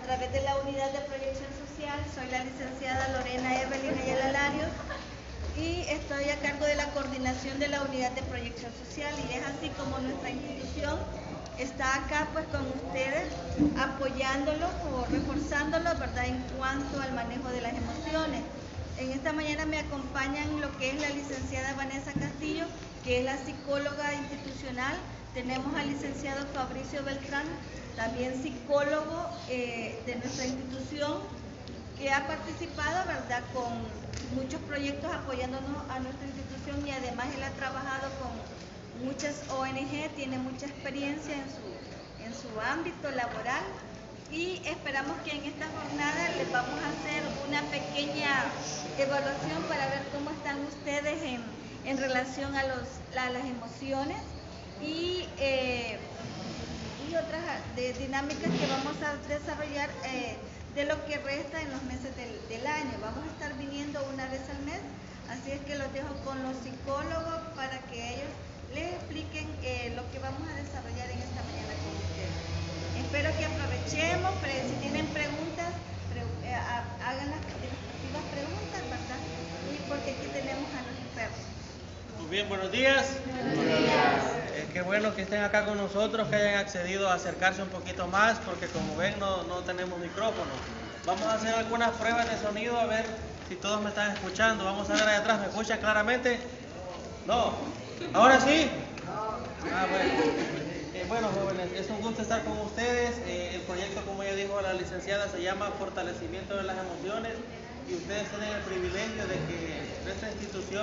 través de la unidad de proyección social. Soy la licenciada Lorena Evelyn Ayala Larios y estoy a cargo de la coordinación de la unidad de proyección social, y es así como nuestra institución está acá pues con ustedes, apoyándolos o reforzándolos, ¿verdad?, en cuanto al manejo de las emociones. En esta mañana me acompañan lo que es la licenciada Vanessa Castillo, que es la psicóloga institucional. Tenemos al licenciado Fabricio Beltrán, también psicólogo de nuestra institución, que ha participado, ¿verdad?, con muchos proyectos apoyándonos a nuestra institución, y además él ha trabajado con muchas ONG, tiene mucha experiencia en su ámbito laboral, y esperamos que en esta jornada les vamos a hacer una pequeña evaluación para ver cómo están ustedes en relación a las emociones y otras dinámicas que vamos a desarrollar de lo que resta en los meses del año. Vamos a estar viniendo una vez al mes, así es que los dejo con los psicólogos para que ellos les expliquen lo que vamos a desarrollar en esta mañana con ustedes. Espero que aprovechemos, pero si tienen preguntas, hagan las respectivas preguntas, ¿verdad? Y porque aquí tenemos a los expertos. Muy bien, buenos días. Buenos días. Qué bueno que estén acá con nosotros, que hayan accedido a acercarse un poquito más, porque como ven no tenemos micrófono. Vamos a hacer algunas pruebas de sonido a ver si todos me están escuchando. Vamos a ver ahí atrás, ¿me escuchan claramente? No. ¿Ahora sí? Ah, bueno. Bueno, jóvenes, es un gusto estar con ustedes. El proyecto, como ya dijo la licenciada, se llama Fortalecimiento de las Emociones, y ustedes tienen el privilegio de que nuestra institución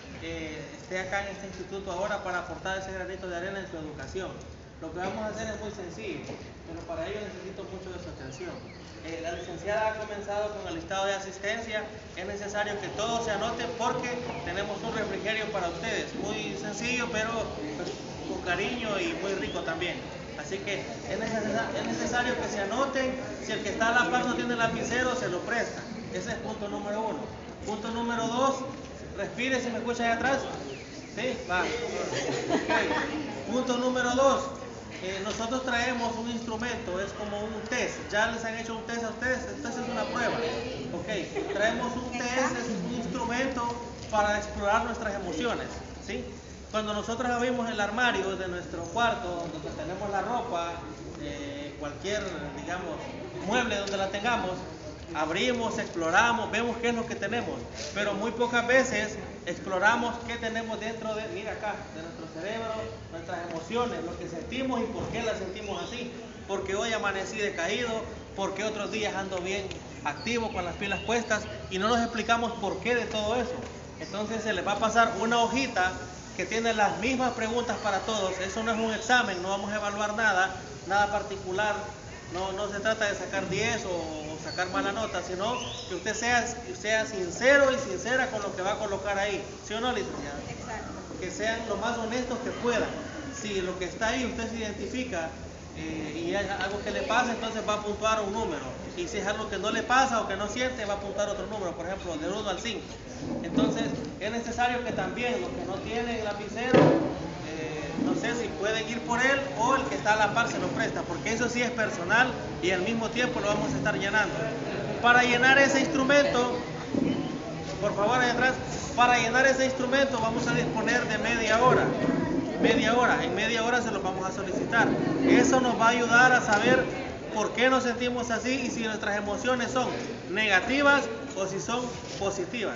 esté acá en este instituto ahora para aportar ese granito de arena en su educación. Lo que vamos a hacer es muy sencillo, pero para ello necesito mucho de su atención. La licenciada ha comenzado con el listado de asistencia. Es necesario que todos se anoten porque tenemos un refrigerio para ustedes, muy sencillo, pero pues, con cariño y muy rico también. Así que es necesario que se anoten. Si el que está a la par no tiene lapicero, se lo presta. Ese es punto número 1. Punto número 2, respire, si me escucha ahí atrás. Sí, va. Okay. Punto número 2. Nosotros traemos un instrumento, es como un test. ¿Ya les han hecho un test a ustedes? Entonces es una prueba. Ok, traemos un test, es un instrumento para explorar nuestras emociones, ¿sí? Cuando nosotros abrimos el armario de nuestro cuarto, donde tenemos la ropa, cualquier, digamos, mueble donde la tengamos, abrimos, exploramos, vemos qué es lo que tenemos, pero muy pocas veces exploramos qué tenemos dentro de, mira acá, de nuestro cerebro, nuestras emociones, lo que sentimos y por qué las sentimos así. Porque hoy amanecí decaído, porque otros días ando bien activo con las pilas puestas, y no nos explicamos por qué de todo eso. Entonces se les va a pasar una hojita que tiene las mismas preguntas para todos. Eso no es un examen, no vamos a evaluar nada particular. No se trata de sacar 10 o sacar mala nota, sino que usted sea sincero y sincera con lo que va a colocar ahí. ¿Sí o no, licenciada? Exacto. Que sean lo más honestos que puedan. Si lo que está ahí usted se identifica y hay algo que le pasa, entonces va a puntuar un número. Y si es algo que no le pasa o que no siente, va a apuntar otro número, por ejemplo, del 1 al 5. Entonces, es necesario que también los que no tienen lapicero, no sé si pueden ir por él, o el que está a la par se lo presta, porque eso sí es personal y al mismo tiempo lo vamos a estar llenando. Para llenar ese instrumento, por favor, ahí atrás, para llenar ese instrumento vamos a disponer de media hora. En media hora se los vamos a solicitar. Eso nos va a ayudar a saber por qué nos sentimos así y si nuestras emociones son negativas o si son positivas.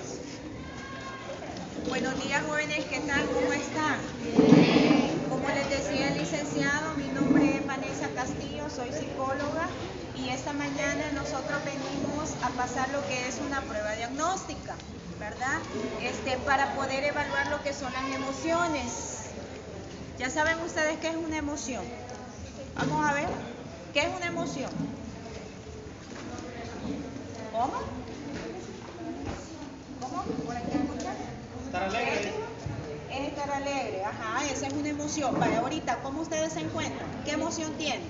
Buenos días, jóvenes, ¿qué tal? ¿Cómo están? Como les decía el licenciado, mi nombre es Vanessa Castillo, soy psicóloga, y esta mañana nosotros venimos a pasar lo que es una prueba diagnóstica, ¿verdad? Para poder evaluar lo que son las emociones. Ya saben ustedes qué es una emoción. Vamos a ver, ¿qué es una emoción? ¿Cómo? ¿Por aquí escuchan? Estar alegre. Es estar alegre, ajá, esa es una emoción. Para ahorita, ¿cómo ustedes se encuentran? ¿Qué emoción tienen?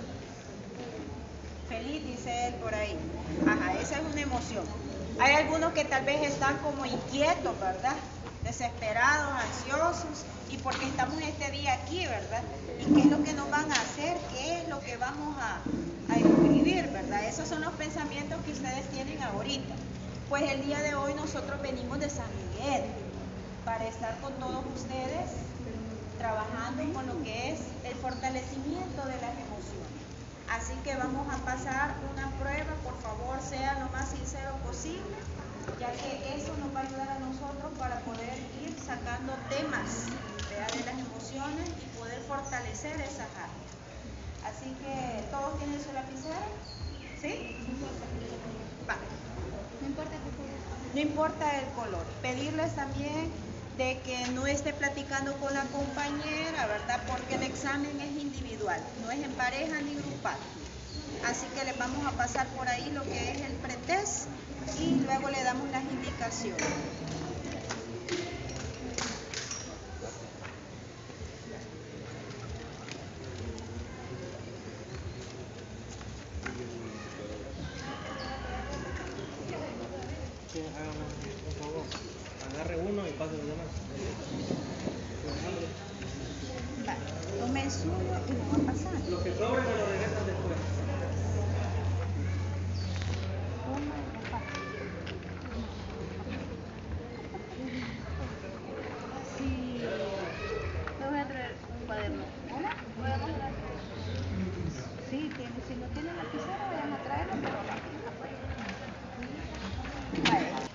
Feliz, dice él por ahí. Ajá, esa es una emoción. Hay algunos que tal vez están como inquietos, ¿verdad? Desesperados, ansiosos, y porque estamos este día aquí, ¿verdad? ¿Y qué es lo que nos van a hacer? ¿Qué es lo que vamos a escribir, ¿verdad? Esos son los pensamientos que ustedes tienen ahorita. Pues el día de hoy nosotros venimos de San Miguel para estar con todos ustedes trabajando con lo que es el fortalecimiento de las emociones. Así que vamos a pasar una prueba, por favor sea lo más sincero posible, ya que eso nos va a ayudar a nosotros para poder ir sacando temas, ¿verdad?, de las emociones y poder fortalecer esas áreas. Así que, ¿todos tienen su lapicero? ¿Sí? Vale. No importa el color. Pedirles también de que no esté platicando con la compañera, ¿verdad? Porque el examen es individual, no es en pareja ni grupal. Así que les vamos a pasar por ahí lo que es el pretest y luego le damos las indicaciones. Por favor, agarre uno y pase los demás. Vale, tome el suyo y lo va a pasar. Lo que sobre me lo regresan después. Sí, me voy a traer un cuaderno. ¿Cómo? Voy a traer. Sí, si no tienen lapicero, vayan a traerlo, pero rápido. Vale.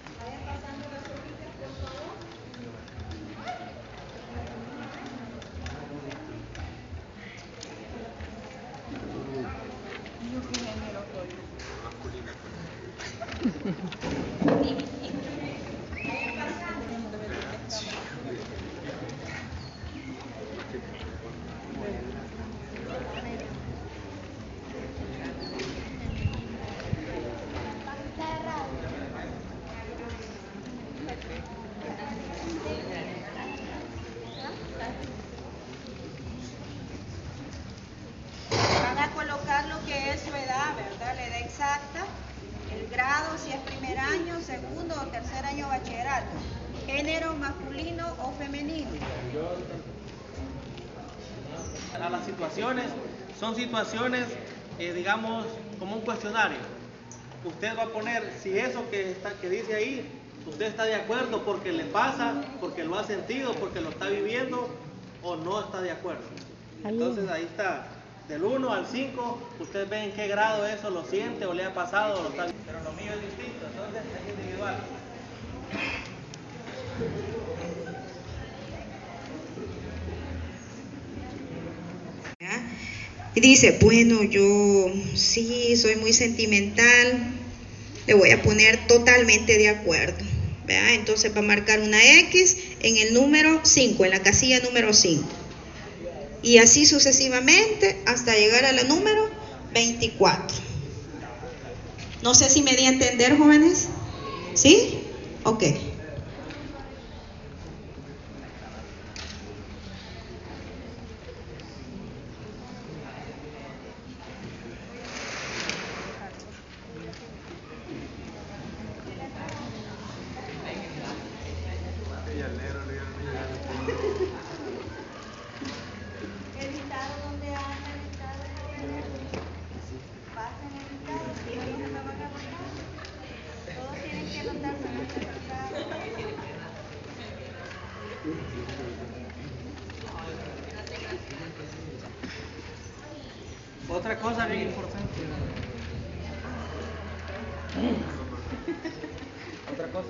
Van a colocar lo que es su edad, ¿verdad? La edad exacta, el grado, si es primer año, segundo o tercer año bachillerato, género masculino o femenino. A las situaciones, son situaciones, digamos, como un cuestionario. Usted va a poner si eso que dice ahí, usted está de acuerdo porque le pasa, porque lo ha sentido, porque lo está viviendo, o no está de acuerdo. Entonces ahí está, del 1 al 5, usted ve en qué grado eso lo siente o le ha pasado o lo está viviendo. Pero lo mío es distinto, entonces es individual. Y dice, bueno, yo sí soy muy sentimental, le voy a poner totalmente de acuerdo, ¿verdad? Entonces va a marcar una X en el número 5, en la casilla número 5. Y así sucesivamente hasta llegar a la número 24. No sé si me di a entender, jóvenes. ¿Sí? Ok. El listado donde anda el listado, pasen el listado, si no se me van a botar. Todos tienen que anotarse en este listado. Otra cosa bien importante. Otra cosa.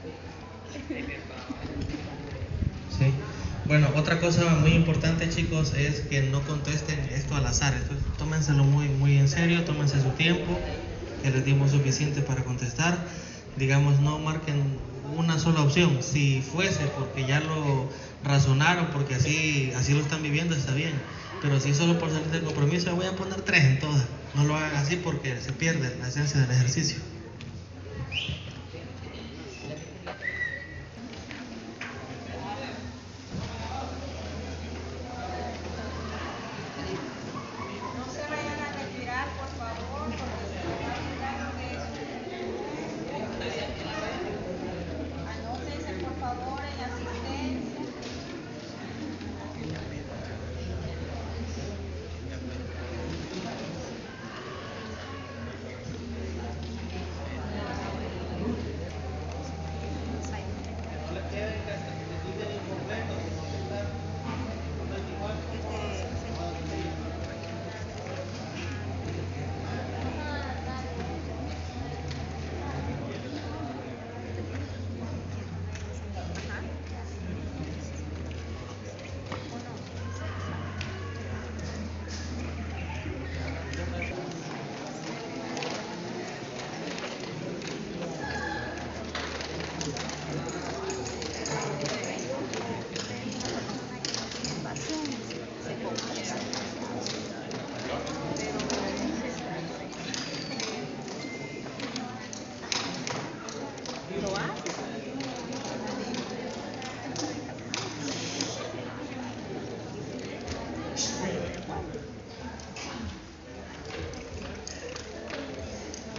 Sí. Bueno, otra cosa muy importante, chicos, es que no contesten esto al azar. Entonces, tómenselo muy en serio, tómense su tiempo, que les dimos suficiente para contestar. Digamos, no marquen una sola opción. Si fuese porque ya lo razonaron, porque así lo están viviendo, está bien. Pero si es solo por salir del compromiso, voy a poner 3 en todas. No lo hagan así porque se pierde la esencia del ejercicio. No se vayan a retirar, por favor, porque se les va a olvidar lo que es su Anótense, por favor, en la asistencia.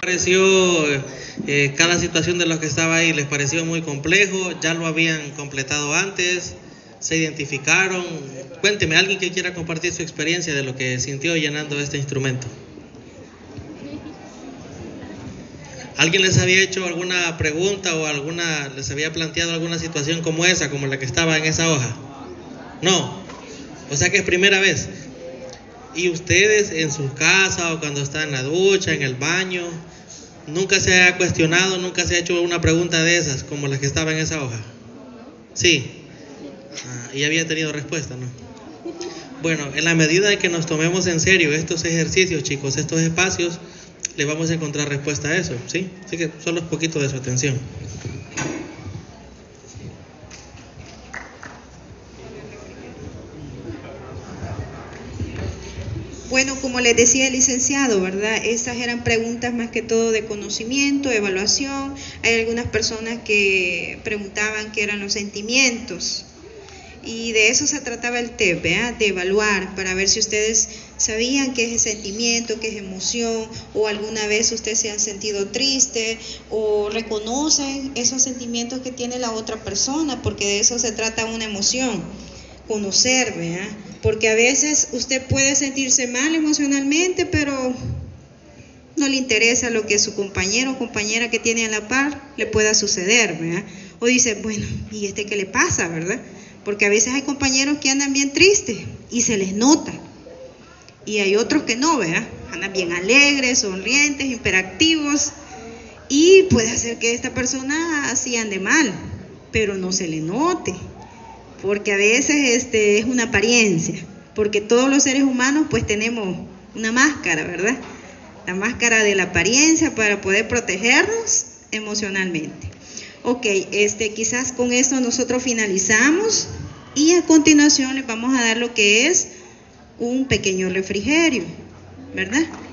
pareció cada situación de los que estaba ahí? ¿Les pareció muy complejo? ¿Ya lo habían completado antes? ¿Se identificaron? Cuénteme, alguien que quiera compartir su experiencia de lo que sintió llenando este instrumento. ¿Alguien les había hecho alguna pregunta o les había planteado alguna situación como esa, como la que estaba en esa hoja? No. O sea que es primera vez. ¿Y ustedes en su casa o cuando están en la ducha, en el baño, nunca se ha cuestionado, nunca se ha hecho una pregunta de esas como la que estaba en esa hoja? Sí. Y había tenido respuesta, ¿no? Bueno, en la medida de que nos tomemos en serio estos ejercicios, chicos, estos espacios, le vamos a encontrar respuesta a eso, ¿sí? Así que solo un poquito de su atención. Bueno, como les decía el licenciado, ¿verdad? Esas eran preguntas más que todo de conocimiento, evaluación. Hay algunas personas que preguntaban qué eran los sentimientos. Y de eso se trataba el TEP, ¿verdad? De evaluar, para ver si ustedes sabían qué es sentimiento, qué es emoción, o alguna vez ustedes se han sentido triste, o reconocen esos sentimientos que tiene la otra persona, porque de eso se trata una emoción, conocer, ¿verdad? Porque a veces usted puede sentirse mal emocionalmente, pero no le interesa lo que su compañero o compañera que tiene a la par le pueda suceder, ¿verdad? O dice, bueno, ¿y qué le pasa, verdad? Porque a veces hay compañeros que andan bien tristes y se les nota. Y hay otros que no, ¿verdad? Andan bien alegres, sonrientes, hiperactivos. Y puede hacer que esta persona así ande mal, pero no se le note. Porque a veces es una apariencia. Porque todos los seres humanos pues tenemos una máscara, ¿verdad? La máscara de la apariencia para poder protegernos emocionalmente. Ok, quizás con esto nosotros finalizamos y a continuación les vamos a dar lo que es un pequeño refrigerio, ¿verdad?